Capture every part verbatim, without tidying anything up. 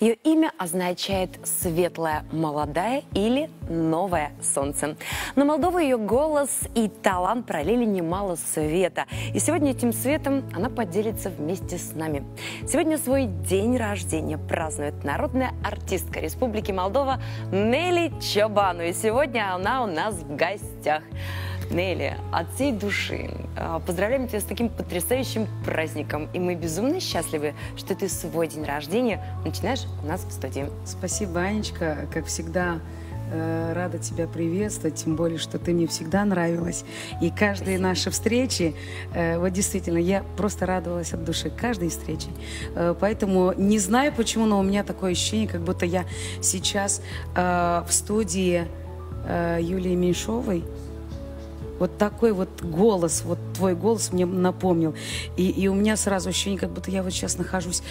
Ее имя означает «светлое, молодая» или «новое солнце». На Молдову ее голос и талант пролили немало света. И сегодня этим светом она поделится вместе с нами. Сегодня свой день рождения празднует народная артистка Республики Молдова Нели Чобану. И сегодня она у нас в гостях. Нели, от всей души поздравляем тебя с таким потрясающим праздником. И мы безумно счастливы, что ты свой день рождения начинаешь у нас в студии. Спасибо, Анечка. Как всегда, рада тебя приветствовать, тем более, что ты мне всегда нравилась. И каждые Спасибо. Наши встречи, вот действительно, я просто радовалась от души каждой встречи. Поэтому не знаю почему, но у меня такое ощущение, как будто я сейчас в студии Юлии Меньшовой. Вот такой вот голос, вот твой голос мне напомнил. И, и у меня сразу ощущение, как будто я вот сейчас нахожусь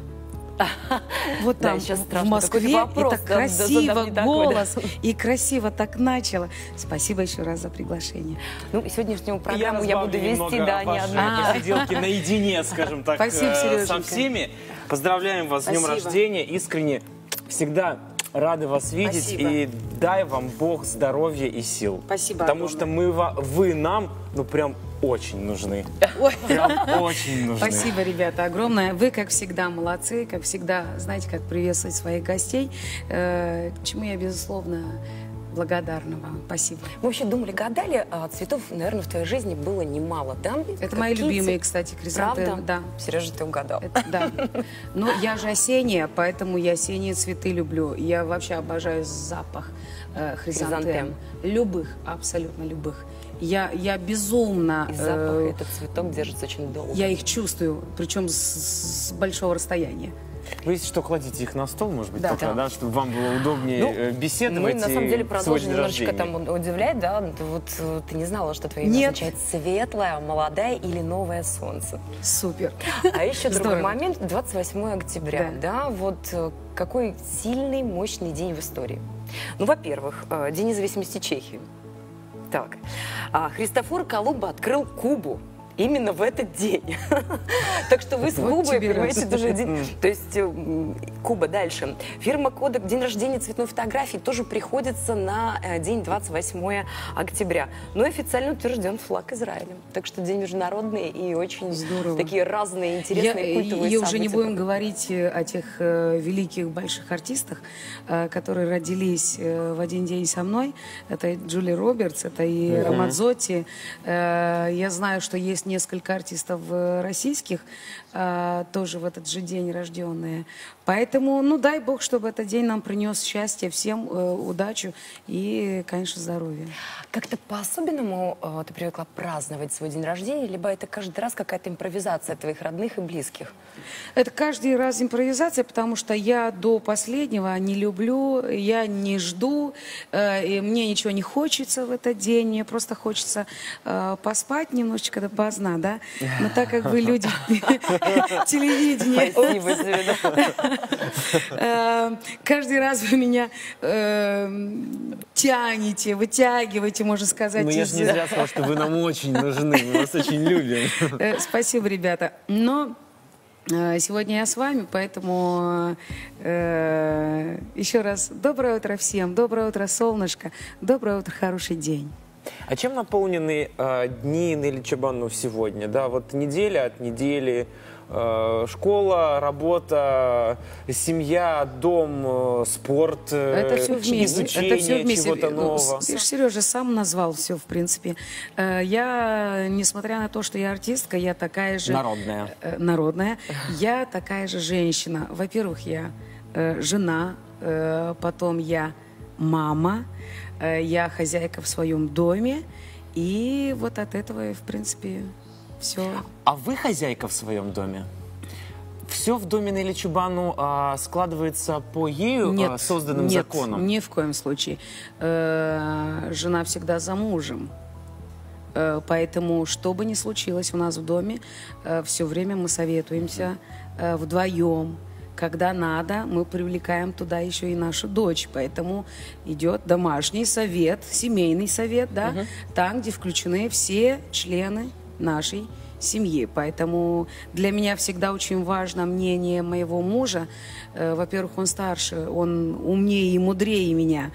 вот там, да, в Москве, вопрос, и так да, красиво да, голос, такой, да. И красиво так начала. Спасибо еще раз за приглашение. Ну, и сегодняшнюю программу я, я буду вести, да, не одна. Посиделки наедине, скажем так, Спасибо, со всеми. Поздравляем вас с днем рождения, искренне, всегда рады вас видеть. Спасибо. И дай вам Бог здоровья и сил. Спасибо. Потому огромное. что мы, вы нам, ну прям очень нужны. Прям очень нужны. Спасибо, ребята, огромное. Вы, как всегда, молодцы. Как всегда, знаете, как приветствовать своих гостей. Э, чему я, безусловно, благодарна вам. Спасибо. Мы вообще думали, гадали, а цветов, наверное, в твоей жизни было немало, да? Это Какие мои любимые, цветы? кстати, хризантемы. Правда? Да. Сережа, ты угадал. Это, да. Но я же осенняя, поэтому я осенние цветы люблю. Я вообще обожаю запах э, хризантем. хризантем. Любых, абсолютно любых. Я, я безумно... И запах, э, этот цветок держится очень долго. Я их чувствую, причем с, с большого расстояния. Вы, если что, кладите их на стол, может быть, да, только, да. да, чтобы вам было удобнее ну, беседовать. Мы, на самом деле, продолжим немножечко рождения. там удивлять, да? Вот ты не знала, что твое имя Нет. означает светлое, молодая или новое солнце. Супер. А еще другой момент, двадцать восьмое октября, да. да, вот какой сильный, мощный день в истории. Ну, во-первых, День независимости Чехии. Так, Христофор Колумб открыл Кубу. Именно в этот день. Так что вы с Кубой, понимаете, тоже день. То есть Куба дальше. Фирма Kodak, день рождения цветной фотографии, тоже приходится на день двадцать восьмое октября. Но официально утвержден флаг Израиля. Так что день международный и очень здорово. Такие разные, интересные, культовые события. И уже не будем говорить о тех великих больших артистах, которые родились в один день со мной. Это Джули Робертс, это и Рамадзотти. Я знаю, что есть несколько артистов российских, а, тоже в этот же день рожденные. Поэтому, ну, дай Бог, чтобы этот день нам принес счастье, всем э, удачу и, конечно, здоровья. Как-то по-особенному э, ты привыкла праздновать свой день рождения, либо это каждый раз какая-то импровизация твоих родных и близких? Это каждый раз импровизация, потому что я до последнего не люблю, я не жду, э, и мне ничего не хочется в этот день, мне просто хочется э, поспать немножечко до поздна, да? Но так как вы люди телевидения... Спасибо тебе, каждый раз вы меня тянете, вытягиваете, можно сказать. Ну, я же не зря сказала, что вы нам очень нужны, мы вас очень любим. Спасибо, ребята. Но сегодня я с вами, поэтому э, еще раз доброе утро всем, доброе утро, солнышко, доброе утро, хороший день. А чем наполнены э, дни Нели Чобану сегодня? Да, вот неделя от недели, э, школа, работа, семья, дом, э, спорт, э, это все вместе, изучение это все вместе. чего-то нового. Сережа сам назвал все, в принципе. Э, я, несмотря на то, что я артистка, я такая же... Народная. Э, народная. Я такая же женщина. Во-первых, я э, жена, э, потом я мама, я хозяйка в своем доме, и вот от этого, в принципе, все. А вы хозяйка в своем доме? Все в доме Нели Чобану а, складывается по ею нет, а, созданным нет, законам? Ни в коем случае. Э, жена всегда за мужем. Э, поэтому, что бы ни случилось у нас в доме, э, все время мы советуемся э, вдвоем. Когда надо, мы привлекаем туда еще и нашу дочь. Поэтому идет домашний совет, семейный совет, да, угу. Там, где включены все члены нашей семьи. Поэтому для меня всегда очень важно мнение моего мужа. Э, во-первых, он старше, он умнее и мудрее меня.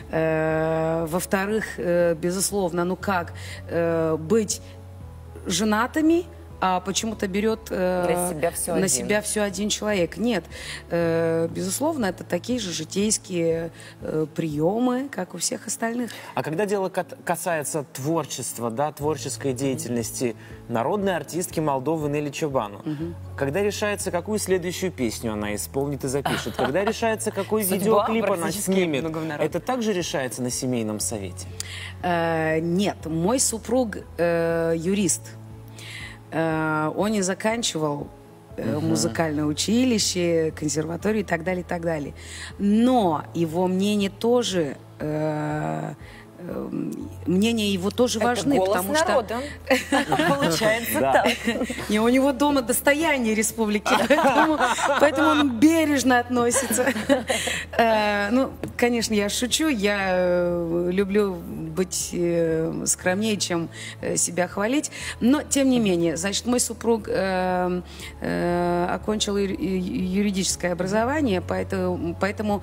Э, во-вторых, э, безусловно, ну как э, быть женатыми, а почему-то берет э, на себя все на один. себя все один человек. Нет, э, безусловно, это такие же житейские э, приемы, как у всех остальных. А когда дело касается творчества, да, творческой деятельности mm-hmm. народной артистки Молдовы Нелли Чобану, mm-hmm. когда решается, какую следующую песню она исполнит и запишет, когда решается, какой видеоклип она снимет, это также решается на семейном совете? Э, нет, мой супруг э, юрист. Он не заканчивал uh-huh. музыкальное училище, консерваторию и так далее, и так далее. Но его мнение тоже... Э, э, мнения его тоже это важны, голос потому народа. Что получается так. И у него дома достояние республики, поэтому он бережно относится. Ну, конечно, я шучу, я люблю быть скромнее, чем себя хвалить, но тем не менее, значит, мой супруг окончил юридическое образование, поэтому, поэтому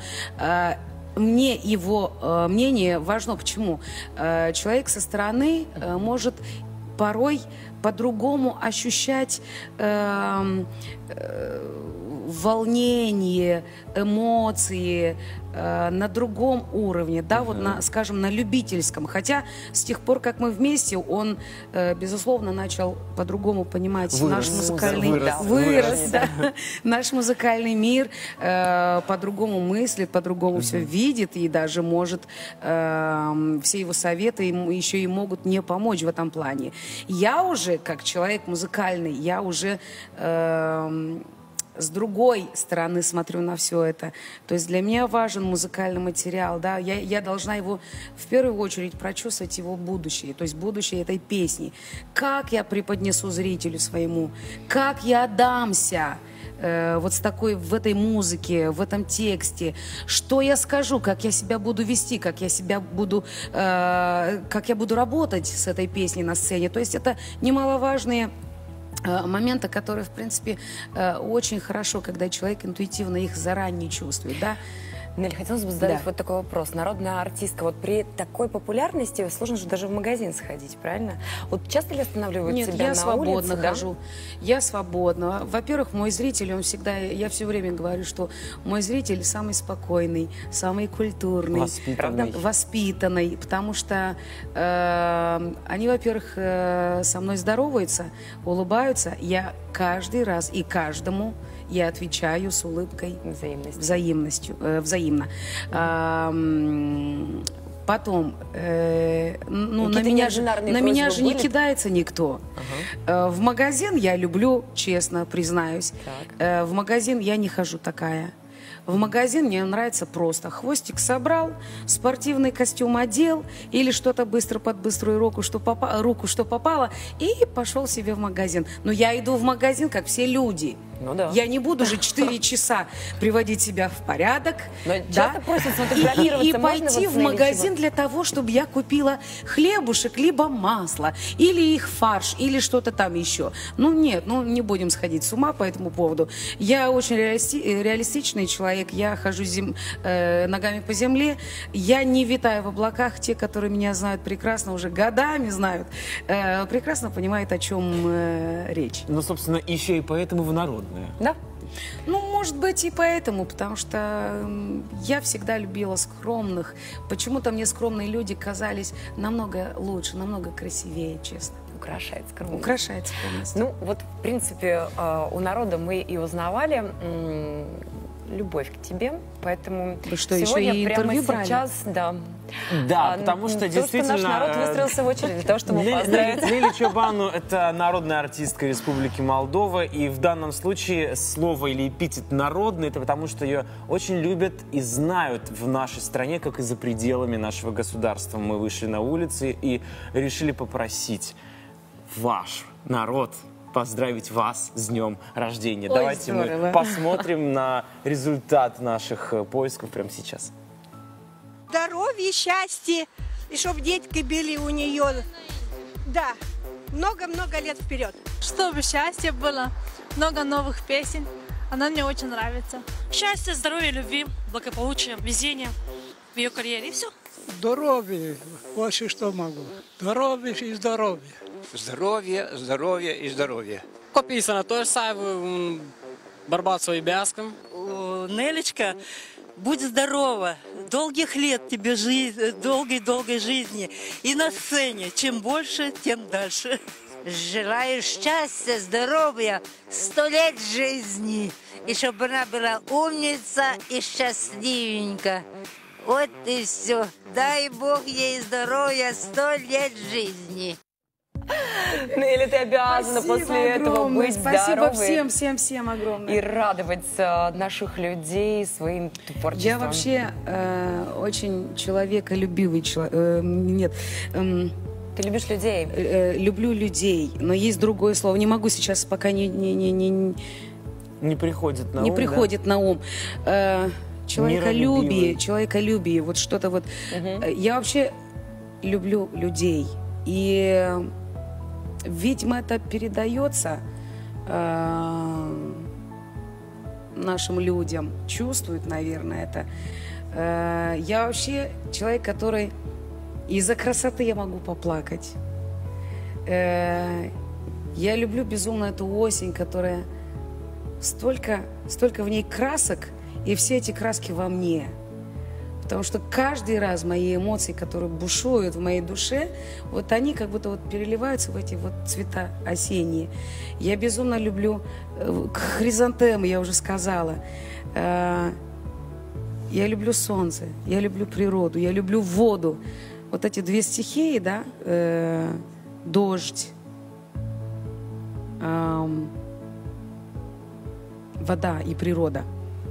мне его э, мнение важно. Почему? Э, человек со стороны э, может порой по-другому ощущать э, э, волнение, эмоции э, на другом уровне, да, uh-huh. вот на, скажем, на любительском. Хотя с тех пор, как мы вместе, он, э, безусловно, начал по-другому понимать вырос, наш музыкальный вырос, вырос, вырос, да, наш музыкальный мир, э, по-другому мыслит, по-другому uh-huh. все видит и даже может э, все его советы ему еще и могут не помочь в этом плане. Я уже, как человек музыкальный, я уже э, с другой стороны смотрю на все это. То есть для меня важен музыкальный материал, да, я, я должна его в первую очередь прочувствовать его будущее, то есть будущее этой песни. Как я преподнесу зрителю своему, как я отдамся э, вот с такой, в этой музыке, в этом тексте, что я скажу, как я себя буду вести, как я себя буду, э, как я буду работать с этой песней на сцене. То есть это немаловажные моменты, которые, в принципе, очень хорошо, когда человек интуитивно их заранее чувствует, да. Нелли, хотелось бы задать да. вот такой вопрос. Народная артистка, вот при такой популярности сложно же даже в магазин сходить, правильно? Вот часто ли останавливают Нет, себя я на свободно улице, хожу. Да? Я свободно. Во-первых, мой зритель, он всегда, я все время говорю, что мой зритель самый спокойный, самый культурный, воспитанный, воспитанный, потому что э, они, во-первых, э, со мной здороваются, улыбаются. Я каждый раз и каждому я отвечаю с улыбкой, взаимностью, взаимностью, э, взаимно. А, потом, э, ну, на меня, же, на меня же не кидается никто. Ага. Э, в магазин я люблю, честно признаюсь. Э, в магазин я не хожу такая. В магазин мне нравится просто. Хвостик собрал, спортивный костюм одел или что-то быстро под быструю руку, что попало, руку, что попало, и пошел себе в магазин. Но я иду в магазин, как все люди. Ну, да. Я не буду же четыре часа приводить себя в порядок. Но да? просят и, и пойти в магазин для того, чтобы я купила хлебушек, либо масло, или их фарш, или что-то там еще. Ну нет, ну не будем сходить с ума по этому поводу. Я очень реалисти реалистичный человек, я хожу зем э, ногами по земле, я не витаю в облаках. Те, которые меня знают прекрасно, уже годами знают, э, прекрасно понимают, о чем э, речь. Ну, собственно, еще и поэтому вы народные. Да. Ну, может быть, и поэтому, потому что я всегда любила скромных. Почему-то мне скромные люди казались намного лучше, намного красивее, честно. Украшает скромность. Украшает скромность. Ну, вот, в принципе, у народа мы и узнавали любовь к тебе, поэтому Вы что, сегодня еще и прямо интервью сейчас, брали? да. Да, а, потому что то, действительно... что наш народ выстроился в очередь для того, чтобы поздравить. Нелли Чобану – это народная артистка Республики Молдова, и в данном случае слово или эпитет «народный» – это потому, что ее очень любят и знают в нашей стране, как и за пределами нашего государства. Мы вышли на улицы и решили попросить ваш народ поздравить вас с днем рождения. Ой, давайте здорово. мы посмотрим на результат наших поисков прямо сейчас. Здоровья, счастья, и чтоб детки были у нее, да, много-много лет вперед. Чтобы счастье было, много новых песен. Она мне очень нравится. Счастья, здоровья, любви, благополучия, везения в ее карьере. И все. Здоровье, больше что могу. Здоровье и здоровье. Здоровье, здоровье и здоровье. Описано то же самое, Барбацу и Бяском. Нелечка, будь здорова, долгих лет тебе жизни, долгой-долгой жизни. И на сцене, чем больше, тем дальше. Желаю счастья, здоровья, сто лет жизни. И чтобы она была умница и счастливенькая. Вот и все. Дай Бог ей здоровья, сто лет жизни. Нелли, ты обязана Спасибо после огромное. этого быть Спасибо здоровой всем, всем, всем огромное. и радовать э, наших людей своим творчеством. Я вообще э, очень человеколюбивый человек. Э, нет. Э, Ты любишь людей? Э, люблю людей, но есть другое слово. Не могу сейчас пока не не не не, Не приходит на не ум, приходит да? на ум. Э, человеколюбие, Миролюбивый. человеколюбие, вот что-то вот. Угу. Я вообще люблю людей. И, видимо, это передается э, нашим людям. Чувствуют, наверное, это. Э, я вообще человек, который из-за красоты я могу поплакать. Э, я люблю безумно эту осень, которая столько, столько в ней красок, и все эти краски во мне. Потому что каждый раз мои эмоции, которые бушуют в моей душе, вот они как будто вот переливаются в эти вот цвета осенние. Я безумно люблю хризантемы, я уже сказала. Я люблю солнце, я люблю природу, я люблю воду. Вот эти две стихии, да, дождь, вода и природа.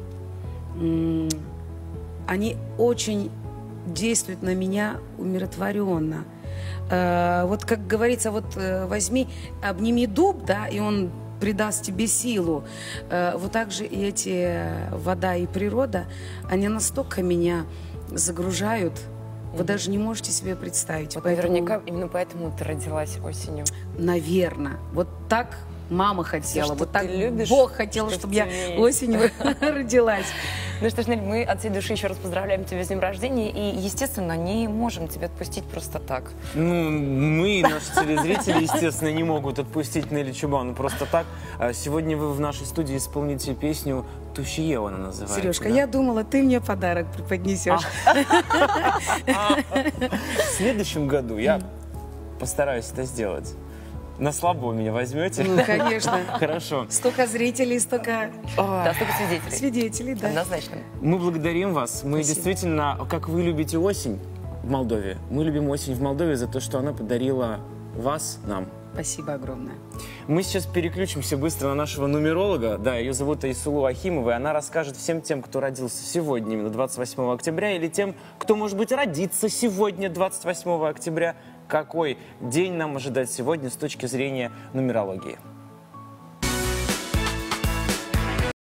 Они очень действуют на меня умиротворенно. Э, вот как говорится, вот э, возьми, обними дуб, да, и он придаст тебе силу. Э, вот так же и эти вода и природа, они настолько меня загружают, вы mm-hmm. даже не можете себе представить. Вот поэтому, наверняка именно поэтому ты родилась осенью. Наверное. Вот так мама хотела, Все, вот так любишь, Бог хотел, чтобы я осенью родилась. Ну что ж, Нель, мы от всей души еще раз поздравляем тебя с днем рождения и, естественно, не можем тебя отпустить просто так. Ну, мы и наши телезрители, естественно, не могут отпустить Нелли Чубану просто так. Сегодня вы в нашей студии исполните песню «Тущиева» она называется. Сережка, да? я думала, ты мне подарок преподнесешь. В следующем году я постараюсь это сделать. На слабо меня возьмете? Ну, конечно. Хорошо. Столько зрителей, столько... Да, столько свидетелей. Свидетелей, да. Однозначно. Мы благодарим вас. Мы Спасибо. действительно, как вы любите осень в Молдове, мы любим осень в Молдове за то, что она подарила вас нам. Спасибо огромное. Мы сейчас переключимся быстро на нашего нумеролога. Да, ее зовут Айсулу Ахимова, и она расскажет всем тем, кто родился сегодня, именно двадцать восьмого октября, или тем, кто, может быть, родится сегодня, двадцать восьмого октября, какой день нам ожидать сегодня с точки зрения нумерологии.